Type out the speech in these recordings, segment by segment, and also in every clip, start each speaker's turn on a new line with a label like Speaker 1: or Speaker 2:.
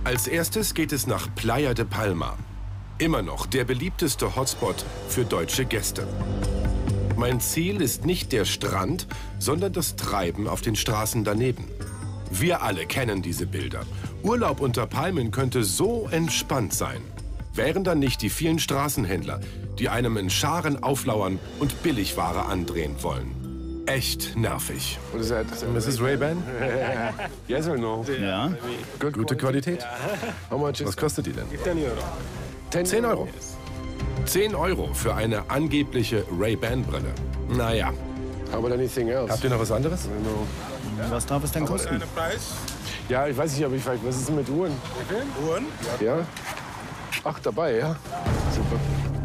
Speaker 1: Als erstes geht es nach Playa de Palma. Immer noch der beliebteste Hotspot für deutsche Gäste. Mein Ziel ist nicht der Strand, sondern das Treiben auf den Straßen daneben. Wir alle kennen diese Bilder. Urlaub unter Palmen könnte so entspannt sein. Wären dann nicht die vielen Straßenhändler, die einem in Scharen auflauern und Billigware andrehen wollen. Echt nervig.
Speaker 2: Mrs. Ray-Ban? Yes or no?
Speaker 3: Ja.
Speaker 1: Gute Qualität? Was kostet die denn? 10 Euro. 10 Euro für eine angebliche Ray-Ban-Brille. Naja. Habt ihr noch was anderes?
Speaker 3: Was darf es denn kosten?
Speaker 2: Ja, ich weiß nicht, aber was ist denn mit Uhren?
Speaker 4: Uhren?
Speaker 2: Ja. Ach, dabei, ja. Super.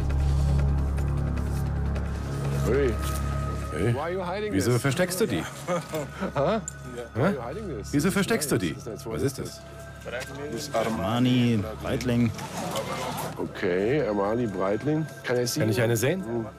Speaker 2: Hey.
Speaker 1: Hey. Wieso versteckst du die? Wieso versteckst du die? Was ist das?
Speaker 3: Armani, Breitling.
Speaker 2: Okay, Armani, Breitling. Kann
Speaker 1: ich eine sehen?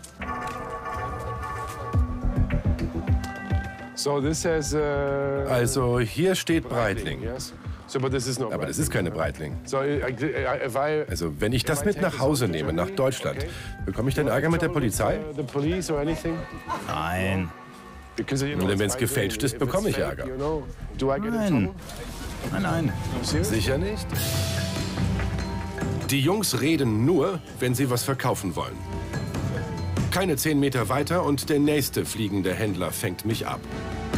Speaker 2: So, this has,
Speaker 1: Also, hier steht Breitling.
Speaker 2: So, but this is not
Speaker 1: Aber das ist keine Breitling.
Speaker 2: So,
Speaker 1: Also, wenn ich das mit nach Hause nehme, nach Deutschland, bekomme ich dann Ärger mit der Polizei?
Speaker 2: The police or anything?
Speaker 3: Nein.
Speaker 1: Und wenn es gefälscht ist, bekomme ich Ärger.
Speaker 3: Nein. Nein, nein.
Speaker 1: Sicher nicht? Die Jungs reden nur, wenn sie was verkaufen wollen. Keine 10 Meter weiter und der nächste fliegende Händler fängt mich ab.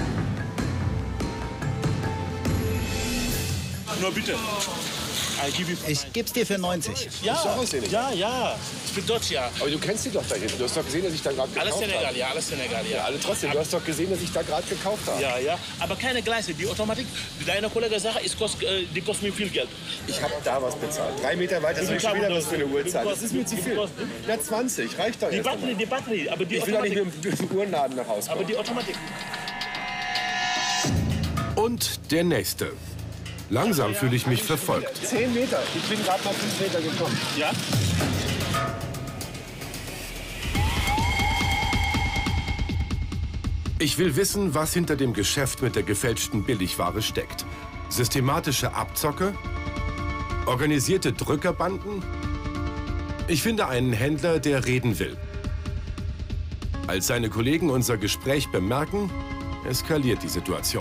Speaker 4: Nur bitte.
Speaker 3: Ich geb's dir für 90.
Speaker 4: Ja, ja. Ich bin Deutsch, ja.
Speaker 2: Aber du kennst sie doch da hinten. Du hast doch gesehen, dass ich da gerade gekauft habe.
Speaker 4: Alles Senegal, ja, alles Senegal, ja.
Speaker 2: Alle trotzdem, du hast doch gesehen, dass ich da gerade gekauft habe.
Speaker 4: Ja, ja. Aber keine Gleise. Die Automatik, deine Kollege sagt, die kostet mir viel Geld.
Speaker 2: Ich habe da was bezahlt. 3 Meter weiter soll ich schon wieder was für eine Uhrzeit. Das ist mir zu viel. Na, 20, reicht doch
Speaker 4: Die
Speaker 2: jetzt.
Speaker 4: Batterie, aber die
Speaker 2: Ich will doch
Speaker 4: Automatik.
Speaker 2: nicht mit dem Uhrenladen nach Hause kommen.
Speaker 4: Aber die Automatik.
Speaker 1: Und der nächste. Langsam fühle ich mich verfolgt.
Speaker 2: 10 Meter. Ich bin gerade mal 5 Meter gekommen.
Speaker 4: Ja?
Speaker 1: Ich will wissen, was hinter dem Geschäft mit der gefälschten Billigware steckt. Systematische Abzocke? Organisierte Drückerbanden? Ich finde einen Händler, der reden will. Als seine Kollegen unser Gespräch bemerken, eskaliert die Situation.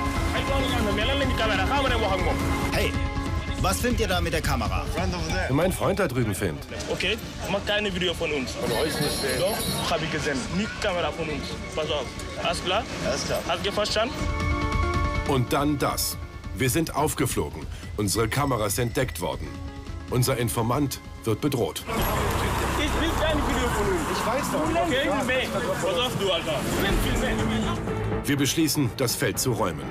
Speaker 3: Hey, was filmt ihr da mit der Kamera?
Speaker 1: Mein Freund da drüben filmt.
Speaker 4: Okay, mach keine Video von uns.
Speaker 2: Von euch nicht.
Speaker 4: Doch, habe ich gesehen. Nicht Kamera von uns. Pass auf. Alles klar?
Speaker 2: Alles klar.
Speaker 4: Hast du verstanden?
Speaker 1: Und dann das. Wir sind aufgeflogen. Unsere Kameras entdeckt worden. Unser Informant wird bedroht.
Speaker 4: Ich will keine Video von uns.
Speaker 2: Ich weiß doch.
Speaker 4: Okay, pass auf, du Alter. Viel mehr.
Speaker 1: Wir beschließen, das Feld zu räumen.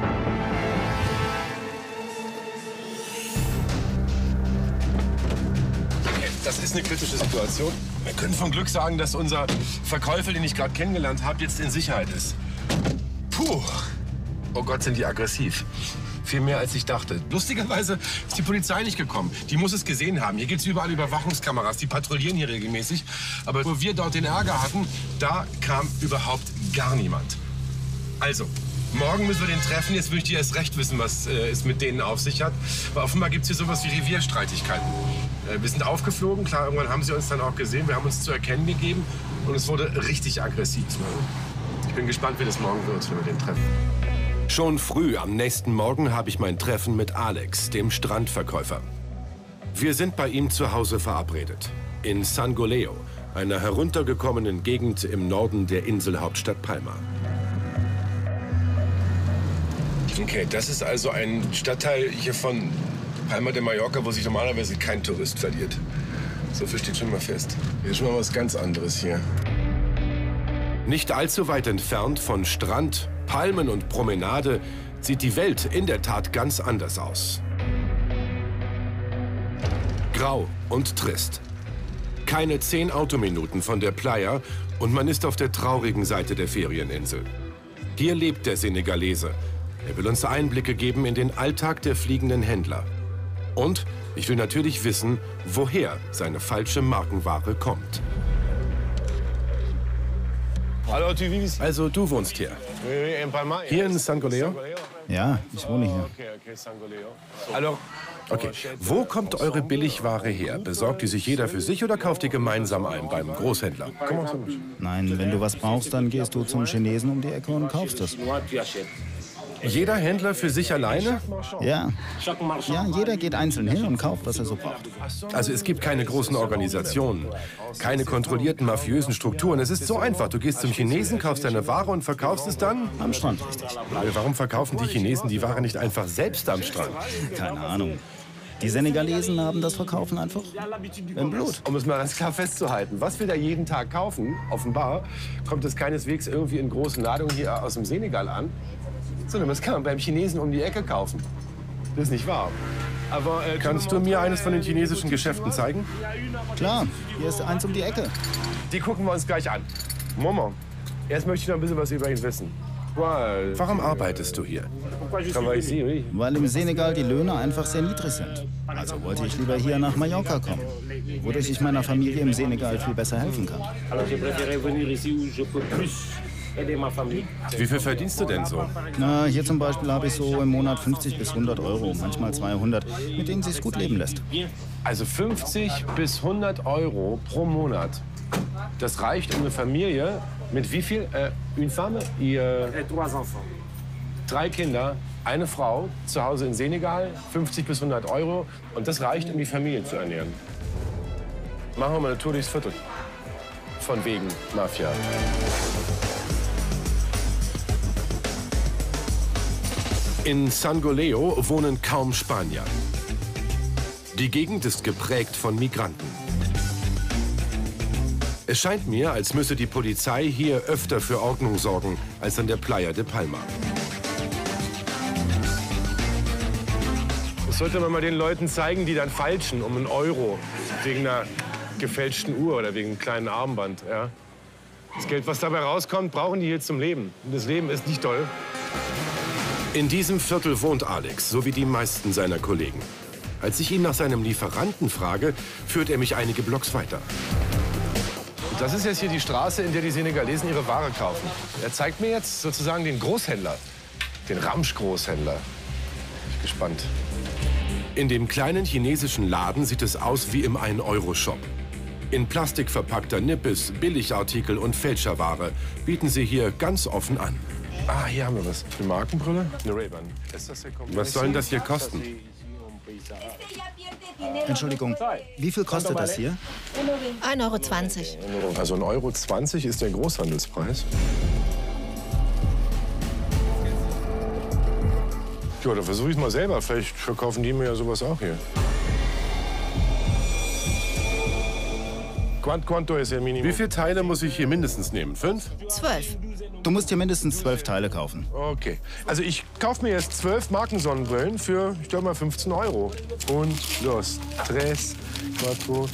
Speaker 2: Das ist eine kritische Situation. Wir können von Glück sagen, dass unser Verkäufer, den ich gerade kennengelernt habe, jetzt in Sicherheit ist. Puh. Oh Gott, sind die aggressiv. Viel mehr, als ich dachte. Lustigerweise ist die Polizei nicht gekommen. Die muss es gesehen haben. Hier gibt es überall Überwachungskameras. Die patrouillieren hier regelmäßig. Aber wo wir dort den Ärger hatten, da kam überhaupt gar niemand. Also, morgen müssen wir den treffen. Jetzt möchte ich erst recht wissen, was es mit denen auf sich hat. Aber offenbar gibt es hier sowas wie Revierstreitigkeiten. Wir sind aufgeflogen. Klar, irgendwann haben sie uns dann auch gesehen. Wir haben uns zu erkennen gegeben. Und es wurde richtig aggressiv. Ich bin gespannt, wie das morgen wird, wenn wir den treffen.
Speaker 1: Schon früh am nächsten Morgen habe ich mein Treffen mit Alex, dem Strandverkäufer. Wir sind bei ihm zu Hause verabredet. In Sangoleo, einer heruntergekommenen Gegend im Norden der Inselhauptstadt Palma.
Speaker 2: Okay, das ist also ein Stadtteil hier von Palma de Mallorca, wo sich normalerweise kein Tourist verliert. So viel steht schon mal fest. Hier ist schon mal was ganz anderes hier.
Speaker 1: Nicht allzu weit entfernt von Strand, Palmen und Promenade sieht die Welt in der Tat ganz anders aus. Grau und trist. Keine 10 Autominuten von der Playa und man ist auf der traurigen Seite der Ferieninsel. Hier lebt der Senegalese. Er will uns Einblicke geben in den Alltag der fliegenden Händler. Und ich will natürlich wissen, woher seine falsche Markenware kommt.
Speaker 2: Hallo,
Speaker 1: Also du wohnst hier?
Speaker 2: in Palma.
Speaker 1: Hier in Sangoleo?
Speaker 3: Ja, ich wohne hier.
Speaker 1: Okay, wo kommt eure Billigware her? Besorgt die sich jeder für sich oder kauft ihr gemeinsam ein beim Großhändler?
Speaker 3: Nein, wenn du was brauchst, dann gehst du zum Chinesen um die Ecke und kaufst es.
Speaker 1: Jeder Händler für sich alleine?
Speaker 3: Ja. Ja, jeder geht einzeln hin und kauft, was er so braucht.
Speaker 1: Also es gibt keine großen Organisationen, keine kontrollierten mafiösen Strukturen. Es ist so einfach. Du gehst zum Chinesen, kaufst deine Ware und verkaufst es dann?
Speaker 3: Am Strand, richtig.
Speaker 1: Warum verkaufen die Chinesen die Ware nicht einfach selbst am Strand?
Speaker 3: Keine Ahnung. Die Senegalesen haben das Verkaufen einfach im Blut.
Speaker 1: Um es mal ganz klar festzuhalten, was wir da jeden Tag kaufen, offenbar, kommt es keineswegs irgendwie in großen Ladungen hier aus dem Senegal an, sondern das kann man beim Chinesen um die Ecke kaufen. Das ist nicht wahr. Aber kannst du mir eines von den chinesischen Geschäften zeigen?
Speaker 3: Klar, hier ist eins um die Ecke.
Speaker 1: Die gucken wir uns gleich an. Moment. Erst möchte ich noch ein bisschen was über ihn wissen. Warum arbeitest du hier?
Speaker 3: Weil im Senegal die Löhne einfach sehr niedrig sind. Also wollte ich lieber hier nach Mallorca kommen, wodurch ich meiner Familie im Senegal viel besser helfen kann.
Speaker 1: Wie viel verdienst du denn so?
Speaker 3: Na, hier zum Beispiel habe ich so im Monat 50 bis 100 Euro, manchmal 200, mit denen sich's gut leben lässt.
Speaker 1: Also 50 bis 100 Euro pro Monat. Das reicht, um eine Familie mit wie viel? Une femme? 3 Kinder, eine Frau, zu Hause in Senegal, 50 bis 100 Euro. Und das reicht, um die Familie zu ernähren. Machen wir mal eine Tour durchs Viertel. Von wegen Mafia. In Sangoleo wohnen kaum Spanier. Die Gegend ist geprägt von Migranten. Es scheint mir, als müsse die Polizei hier öfter für Ordnung sorgen als an der Playa de Palma. Das sollte man mal den Leuten zeigen, die dann falschen um 1 Euro wegen einer gefälschten Uhr oder wegen einem kleinen Armband. Ja. Das Geld, was dabei rauskommt, brauchen die hier zum Leben. Und das Leben ist nicht toll. In diesem Viertel wohnt Alex, so wie die meisten seiner Kollegen. Als ich ihn nach seinem Lieferanten frage, führt er mich einige Blocks weiter. Das ist jetzt hier die Straße, in der die Senegalesen ihre Ware kaufen. Er zeigt mir jetzt sozusagen den Großhändler, den Ramsch-Großhändler. Bin ich gespannt. In dem kleinen chinesischen Laden sieht es aus wie im 1-Euro-Shop. In Plastik verpackter Nippes, Billigartikel und Fälscherware bieten sie hier ganz offen an. Ah, hier haben wir was. Eine Markenbrille? Eine Ray-Ban. Was soll denn das hier kosten?
Speaker 3: Entschuldigung, wie viel kostet das hier?
Speaker 5: 1,20 Euro.
Speaker 1: Also 1,20 Euro ist der Großhandelspreis. Ja, da versuche ich es mal selber. Vielleicht verkaufen die mir ja sowas auch hier. Quanto ist der Minimum? Wie viele Teile muss ich hier mindestens nehmen? 5?
Speaker 5: 12.
Speaker 3: Du musst hier mindestens 12 Teile kaufen.
Speaker 1: Okay. Also ich kaufe mir jetzt 12 Markensonnenbrillen für, ich glaube mal, 15 Euro. Und los. 3, 4, 5,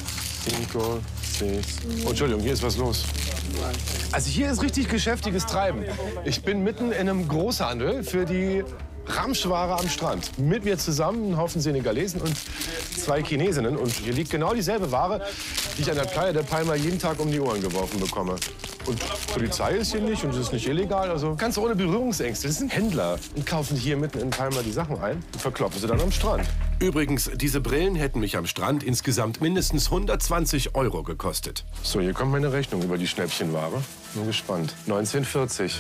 Speaker 1: 6. Oh, Entschuldigung, hier ist was los. Also hier ist richtig geschäftiges Treiben. Ich bin mitten in einem Großhandel für die Ramschware am Strand. Mit mir zusammen ein Haufen Senegalesen und 2 Chinesinnen. Und hier liegt genau dieselbe Ware, die ich an der Playa de Palma jeden Tag um die Ohren geworfen bekomme. Und Polizei ist hier nicht und es ist nicht illegal. Also ganz ohne Berührungsängste. Das sind Händler und kaufen hier mitten in Palma die Sachen ein und verkloppen sie dann am Strand. Übrigens, diese Brillen hätten mich am Strand insgesamt mindestens 120 Euro gekostet. So, hier kommt meine Rechnung über die Schnäppchenware. Bin gespannt. 19,40.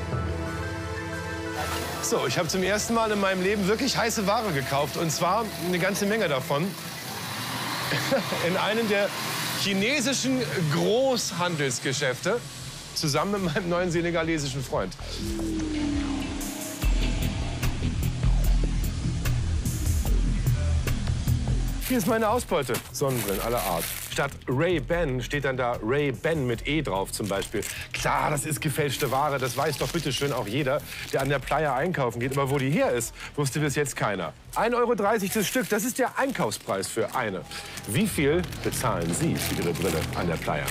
Speaker 1: So, ich habe zum ersten Mal in meinem Leben wirklich heiße Ware gekauft. Und zwar eine ganze Menge davon. In einem der chinesischen Großhandelsgeschäfte. Zusammen mit meinem neuen senegalesischen Freund. Hier ist meine Ausbeute. Sonnenbrillen aller Art. Statt Ray-Ban steht dann da Ray-Ban mit E drauf zum Beispiel. Klar, das ist gefälschte Ware. Das weiß doch bitteschön auch jeder, der an der Playa einkaufen geht. Aber wo die her ist, wusste bis jetzt keiner. 1,30 Euro das Stück, das ist der Einkaufspreis für eine. Wie viel bezahlen Sie für Ihre Brille an der Playa?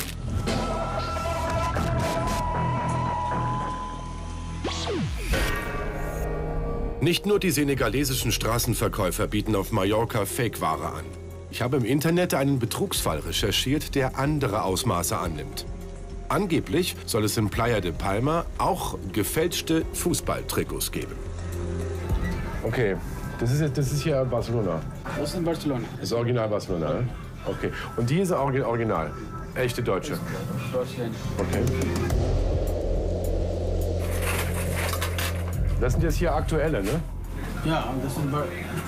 Speaker 1: Nicht nur die senegalesischen Straßenverkäufer bieten auf Mallorca Fake-Ware an. Ich habe im Internet einen Betrugsfall recherchiert, der andere Ausmaße annimmt. Angeblich soll es in Playa de Palma auch gefälschte Fußballtrikots geben.
Speaker 2: Okay, das ist hier Barcelona.
Speaker 6: Das ist Barcelona.
Speaker 2: Das ist Original Barcelona, ne? Okay. Und die ist Original. Echte Deutsche.
Speaker 6: Deutschland.
Speaker 2: Okay. Das sind jetzt hier aktuelle, ne?
Speaker 6: Ja, und das sind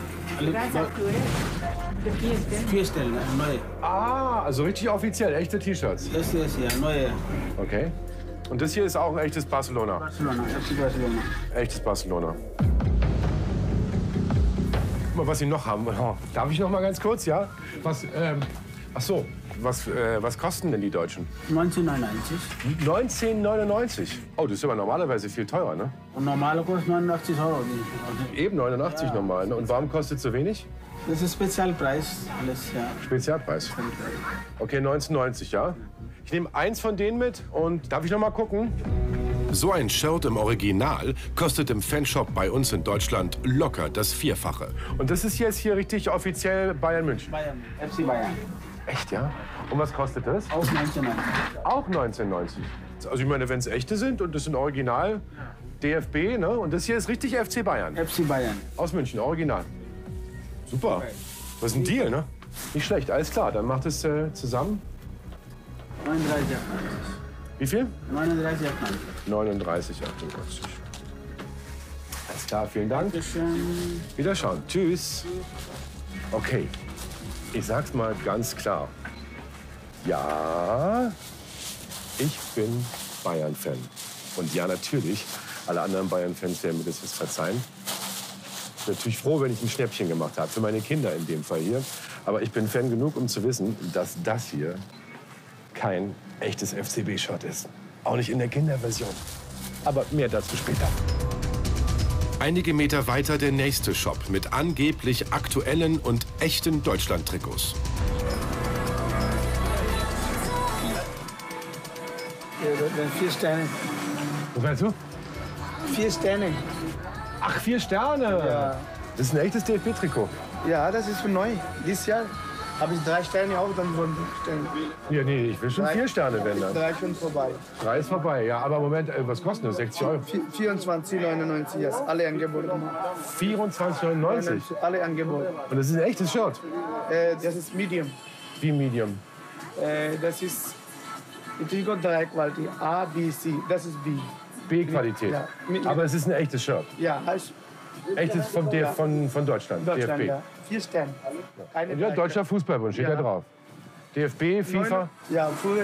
Speaker 6: vier Stellen, neue.
Speaker 2: Ah, also richtig offiziell, echte T-Shirts.
Speaker 6: Das ist ja neue.
Speaker 2: Okay. Und das hier ist auch ein echtes Barcelona.
Speaker 6: Barcelona, FC Barcelona.
Speaker 2: Echtes Barcelona. Guck mal, was sie noch haben. Oh, darf ich noch mal ganz kurz, ja? Ach so, was kosten denn die Deutschen?
Speaker 6: 1999.
Speaker 2: 19,99. Oh, das ist aber normalerweise viel teurer, ne?
Speaker 6: Und normale kostet 89 Euro.
Speaker 2: Eben 89
Speaker 6: Ja.
Speaker 2: normal. Ne? Und warum kostet es so wenig?
Speaker 6: Das ist Spezialpreis, alles, ja.
Speaker 2: Spezialpreis. Okay, 19,90, ja? Ich nehme eins von denen mit und darf ich noch mal gucken?
Speaker 1: So ein Shirt im Original kostet im Fanshop bei uns in Deutschland locker das Vierfache.
Speaker 2: Und das ist jetzt hier richtig offiziell Bayern München.
Speaker 6: Bayern, FC Bayern.
Speaker 2: Echt, ja? Und was kostet das?
Speaker 6: Auch 1999.
Speaker 2: Auch 19,90. Also ich meine, wenn es echte sind und das sind Original DFB, ne? Und das hier ist richtig FC Bayern.
Speaker 6: FC Bayern.
Speaker 2: Aus München, Original. Super. Das ist ein Deal, ne? Nicht schlecht, alles klar. Dann macht es zusammen.
Speaker 6: 39,98.
Speaker 2: Wie viel?
Speaker 6: 39,98.
Speaker 2: 39,98. Alles klar, vielen Dank. Wiederschauen. Tschüss. Okay. Ich sag's mal ganz klar. Ja, ich bin Bayern-Fan. Und ja, natürlich, alle anderen Bayern-Fans werden mir das jetzt verzeihen. Ich bin natürlich froh, wenn ich ein Schnäppchen gemacht habe, für meine Kinder in dem Fall hier. Aber ich bin Fan genug, um zu wissen, dass das hier kein echtes FCB-Shirt ist. Auch nicht in der Kinderversion. Aber mehr dazu später.
Speaker 1: Einige Meter weiter der nächste Shop mit angeblich aktuellen und echten Deutschland-Trikots.
Speaker 6: Ja, 4 Sterne.
Speaker 2: Was meinst du?
Speaker 6: 4 Sterne.
Speaker 2: Ach, 4 Sterne.
Speaker 6: Ja.
Speaker 2: Das ist ein echtes DFB-Trikot.
Speaker 6: Ja, das ist für neu. Dieses Jahr habe ich 3 Sterne auch, dann wurden 5 Sterne.
Speaker 2: Ja, nee, ich will schon 4 Sterne, wenn dann.
Speaker 6: 3 schon vorbei.
Speaker 2: 3 ist vorbei, ja. Aber Moment, was kostet das? 60 Euro?
Speaker 6: 24,99 ist alle Angebote.
Speaker 2: 24,99.
Speaker 6: Alle Angebote.
Speaker 2: Und das ist ein echtes Shirt.
Speaker 6: Das ist Medium.
Speaker 2: Wie Medium?
Speaker 6: Das ist Trikot 3 Qualität. A, B, C. Das ist B.
Speaker 2: B-Qualität.
Speaker 6: Ja.
Speaker 2: Aber es ist ein echtes Shirt.
Speaker 6: Ja, heißt
Speaker 2: Echtes von Deutschland,
Speaker 6: Deutschland,
Speaker 2: DFB.
Speaker 6: ja. 4 Sterne. Keine
Speaker 2: Und ja,
Speaker 6: 3
Speaker 2: Deutscher Fußballbund steht
Speaker 6: Ja.
Speaker 2: da drauf. DFB, FIFA.
Speaker 6: Ja, früher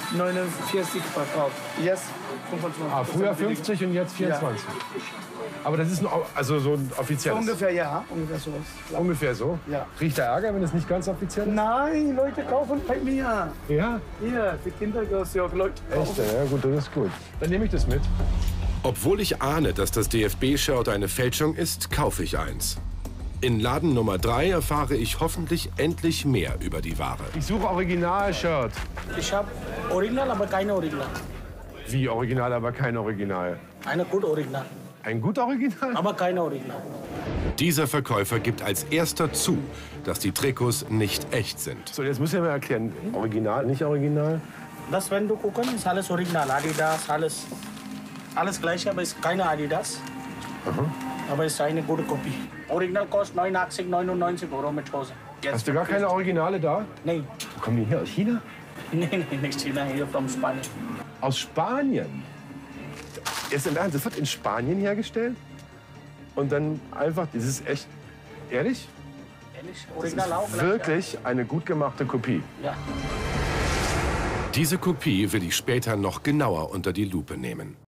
Speaker 6: 49 verkauft. Jetzt 25.
Speaker 2: Ah, früher 50 und jetzt 24. Aber das ist also so ein offizielles.
Speaker 6: Ungefähr, ja. Ungefähr so.
Speaker 2: Ungefähr so?
Speaker 6: Ja.
Speaker 2: Riecht der Ärger, wenn es nicht ganz offiziell ist?
Speaker 6: Nein, Leute kaufen bei mir.
Speaker 2: Ja?
Speaker 6: Hier, die Kindergröße, Leute
Speaker 2: Echt?
Speaker 6: kaufen.
Speaker 2: Ja, gut, das ist gut. Dann nehme ich das mit.
Speaker 1: Obwohl ich ahne, dass das DFB-Shirt eine Fälschung ist, kaufe ich eins. In Laden Nummer 3 erfahre ich hoffentlich endlich mehr über die Ware.
Speaker 2: Ich suche Original-Shirt.
Speaker 7: Ich habe Original, aber keine Original.
Speaker 2: Wie Original, aber kein Original?
Speaker 7: Eine gut Original,
Speaker 2: Ein gut Original?
Speaker 7: aber keine Original.
Speaker 1: Dieser Verkäufer gibt als erster zu, dass die Trikots nicht echt sind.
Speaker 2: So, jetzt muss ich mal erklären. Original, nicht Original?
Speaker 7: Das, wenn du gucken, ist alles Original. Adidas, alles gleich, aber ist keine Adidas. Aber ist eine gute Kopie. Original kostet 89,99 Euro mit Hose. Jetzt
Speaker 2: Hast du gar keine Originale da?
Speaker 7: Nein,
Speaker 2: Wo kommen die her? Aus China?
Speaker 7: nein, nicht China, hier von Spanien.
Speaker 2: Aus Spanien? Ist im Ernst, das wird in Spanien hergestellt? Und dann einfach, das ist echt, ehrlich?
Speaker 7: Ehrlich, Original auch gleich.
Speaker 2: Wirklich eine gut gemachte Kopie.
Speaker 7: Ja.
Speaker 1: Diese Kopie will ich später noch genauer unter die Lupe nehmen.